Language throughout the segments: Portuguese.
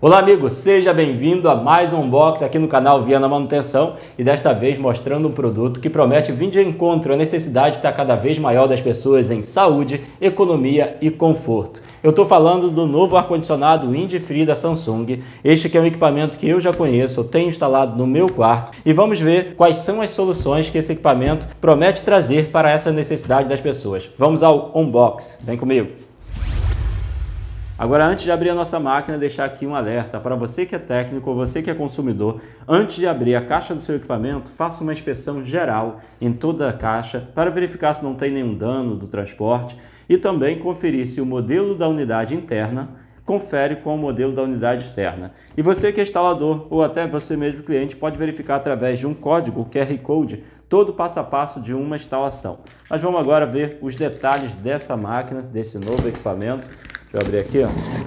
Olá amigo, seja bem-vindo a mais um unboxing aqui no canal Viana Manutenção e desta vez mostrando um produto que promete vir de encontro à necessidade de estar cada vez maior das pessoas em saúde, economia e conforto. Eu estou falando do novo ar-condicionado Windfree da Samsung. Este que é um equipamento que eu já conheço, eu tenho instalado no meu quarto e vamos ver quais são as soluções que esse equipamento promete trazer para essa necessidade das pessoas. Vamos ao unboxing, vem comigo! Agora, antes de abrir a nossa máquina, deixar aqui um alerta para você que é técnico ou você que é consumidor. Antes de abrir a caixa do seu equipamento, faça uma inspeção geral em toda a caixa para verificar se não tem nenhum dano do transporte e também conferir se o modelo da unidade interna confere com o modelo da unidade externa. E você que é instalador ou até você mesmo cliente pode verificar através de um código QR Code todo o passo a passo de uma instalação. Mas vamos agora ver os detalhes dessa máquina, desse novo equipamento. Deixa eu abrir aqui, ó.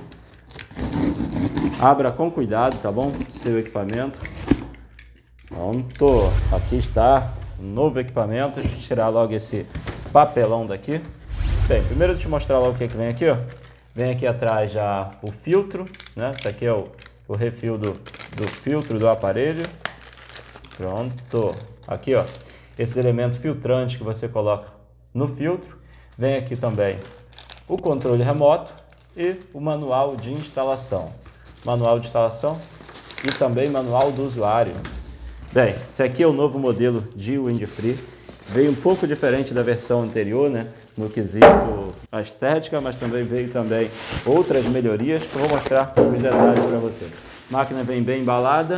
Abra com cuidado, tá bom? Seu equipamento. Pronto. Aqui está o novo equipamento. Deixa eu tirar logo esse papelão daqui. Bem, primeiro deixa eu mostrar logo o que vem aqui, ó. Vem aqui atrás já o filtro, né? Esse aqui é o refil do filtro do aparelho. Pronto. Aqui, ó. Esses elementos filtrantes que você coloca no filtro. Vem aqui também o controle remoto e o manual de instalação. Manual de instalação e também manual do usuário. Bem, esse aqui é o novo modelo de Windfree. Veio um pouco diferente da versão anterior, né? No quesito a estética, mas também veio também outras melhorias que eu vou mostrar os detalhes para você. A máquina vem bem embalada.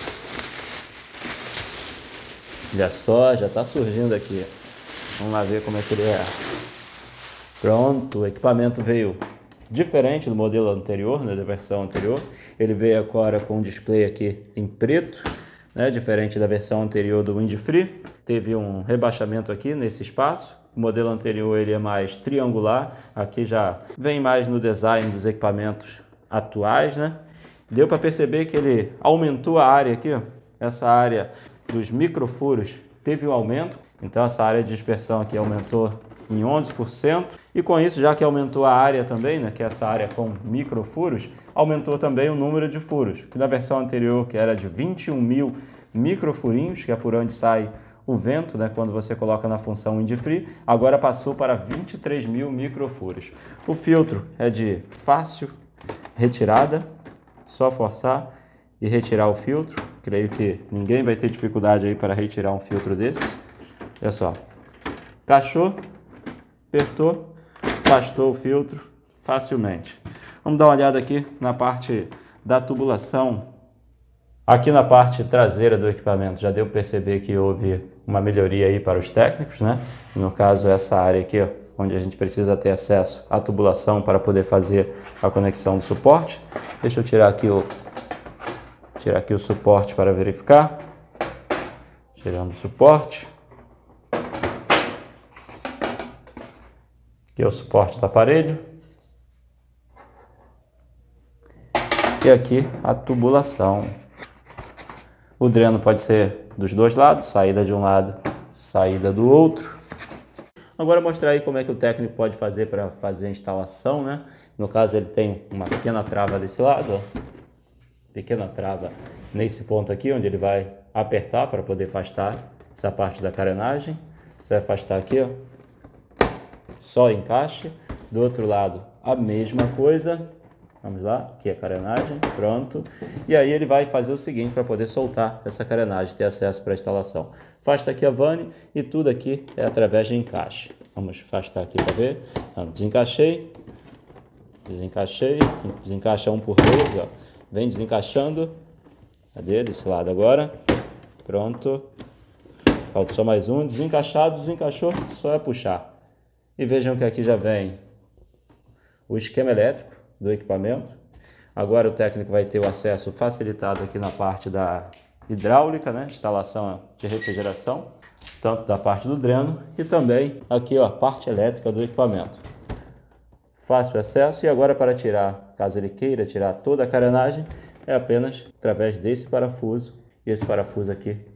Olha só, já está surgindo aqui. Vamos lá ver como é que ele é. Pronto, o equipamento veio diferente do modelo anterior, né, da versão anterior. Ele veio agora com um display aqui em preto, né, diferente da versão anterior do Windfree. Teve um rebaixamento aqui nesse espaço. O modelo anterior ele é mais triangular. Aqui já vem mais no design dos equipamentos atuais, né? Deu para perceber que ele aumentou a área aqui, ó. Essa área dos microfuros teve um aumento. Então essa área de dispersão aqui aumentou em 11%, e com isso, já que aumentou a área também, né, que é essa área com microfuros, aumentou também o número de furos, que na versão anterior, que era de 21 mil microfurinhos, que é por onde sai o vento, né, quando você coloca na função Windfree, agora passou para 23 mil microfuros. O filtro é de fácil retirada, só forçar e retirar o filtro. Creio que ninguém vai ter dificuldade aí para retirar um filtro desse. Olha só, encaixou, apertou, afastou o filtro facilmente. Vamos dar uma olhada aqui na parte da tubulação. Aqui na parte traseira do equipamento já deu para perceber que houve uma melhoria aí para os técnicos, né? No caso, essa área aqui, ó, onde a gente precisa ter acesso à tubulação para poder fazer a conexão do suporte. Deixa eu tirar aqui o suporte para verificar. Tirando o suporte. Aqui é o suporte do aparelho. E aqui a tubulação. O dreno pode ser dos dois lados, saída de um lado, saída do outro. Agora mostrar aí como é que o técnico pode fazer para fazer a instalação, né? No caso ele tem uma pequena trava desse lado, ó. Pequena trava nesse ponto aqui, onde ele vai apertar para poder afastar essa parte da carenagem. Você vai afastar aqui, ó. Só encaixe. Do outro lado a mesma coisa. Vamos lá, aqui é a carenagem, pronto. E aí ele vai fazer o seguinte para poder soltar essa carenagem, ter acesso para a instalação. Afasta aqui a vane e tudo aqui é através de encaixe. Vamos afastar aqui para ver. Desencaixei, desencaixei, desencaixa um por vez, ó. Vem desencaixando. Cadê? Desse lado agora. Pronto. Falta só mais um. Desencaixado, desencaixou, só é puxar. E vejam que aqui já vem o esquema elétrico do equipamento. Agora o técnico vai ter o acesso facilitado aqui na parte da hidráulica, né? Instalação de refrigeração, tanto da parte do dreno e também aqui, ó, a parte elétrica do equipamento. Fácil acesso. E agora para tirar, caso ele queira tirar toda a carenagem, é apenas através desse parafuso. E esse parafuso aqui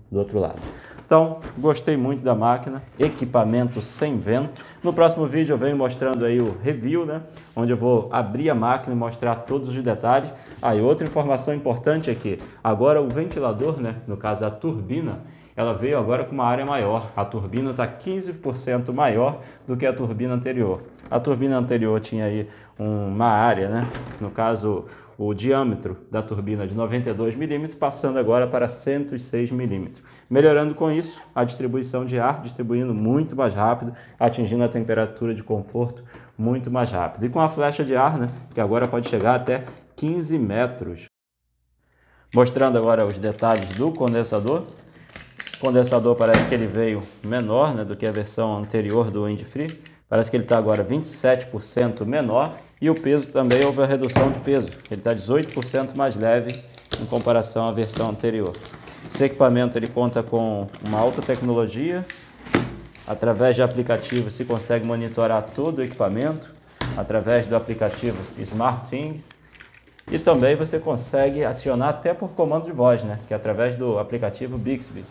do outro lado. Então, gostei muito da máquina, equipamento sem vento. No próximo vídeo eu venho mostrando aí o review, né? Onde eu vou abrir a máquina e mostrar todos os detalhes. E outra informação importante é que agora o ventilador, né? No caso a turbina, ela veio agora com uma área maior. A turbina está 15% maior do que a turbina anterior. A turbina anterior tinha aí uma área, né? No caso, o diâmetro da turbina de 92 milímetros, passando agora para 106 milímetros. Melhorando com isso a distribuição de ar, distribuindo muito mais rápido, atingindo a temperatura de conforto muito mais rápido. E com a flecha de ar, né? Que agora pode chegar até 15 metros. Mostrando agora os detalhes do condensador. O condensador parece que ele veio menor, né, do que a versão anterior do Windfree. Parece que ele está agora 27% menor e o peso também houve a redução de peso. Ele está 18% mais leve em comparação à versão anterior. Esse equipamento ele conta com uma alta tecnologia. Através de aplicativo se consegue monitorar todo o equipamento, através do aplicativo SmartThings. E também você consegue acionar até por comando de voz, né, que é através do aplicativo Bixby.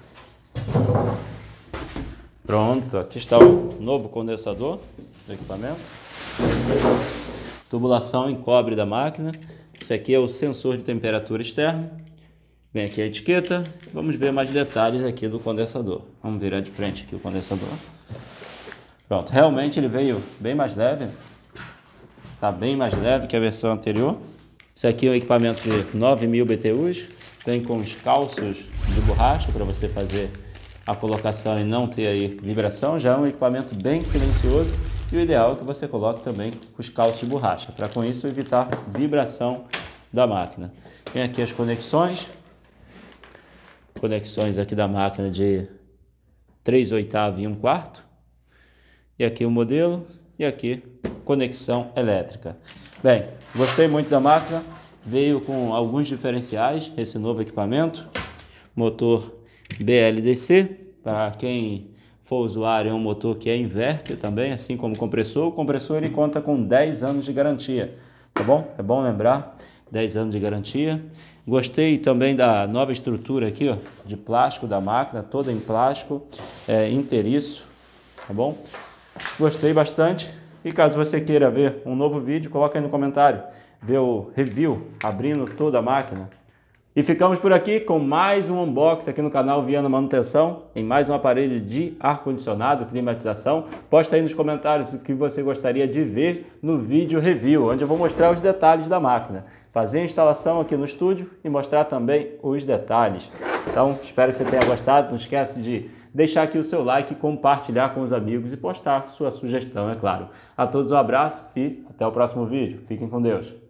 Pronto, aqui está o novo condensador do equipamento. Tubulação em cobre da máquina. Esse aqui é o sensor de temperatura externo. Vem aqui a etiqueta. Vamos ver mais detalhes aqui do condensador. Vamos virar de frente aqui o condensador. Pronto, realmente ele veio bem mais leve. Está bem mais leve que a versão anterior. Esse aqui é um equipamento de 9.000 BTUs. Vem com os calços de borracha para você fazer a colocação e não ter aí vibração. Já é um equipamento bem silencioso e o ideal é que você coloque também os calços de borracha, para com isso evitar vibração da máquina. Tem aqui as conexões aqui da máquina de 3/8 e 1/4, e aqui o modelo, e aqui conexão elétrica. Bem, gostei muito da máquina, veio com alguns diferenciais esse novo equipamento, motor BLDC, para quem for usuário é um motor que é inverter também, assim como o compressor. O compressor ele conta com 10 anos de garantia, tá bom? É bom lembrar, 10 anos de garantia. Gostei também da nova estrutura aqui, ó, de plástico da máquina, toda em plástico, inteiriço, tá bom? Gostei bastante. E caso você queira ver um novo vídeo, coloca aí no comentário, ver o review abrindo toda a máquina. E ficamos por aqui com mais um unboxing aqui no canal Viana Manutenção, em mais um aparelho de ar-condicionado, climatização. Posta aí nos comentários o que você gostaria de ver no vídeo review, onde eu vou mostrar os detalhes da máquina, fazer a instalação aqui no estúdio e mostrar também os detalhes. Então, espero que você tenha gostado. Não esquece de deixar aqui o seu like, compartilhar com os amigos e postar sua sugestão, é claro. A todos um abraço e até o próximo vídeo. Fiquem com Deus.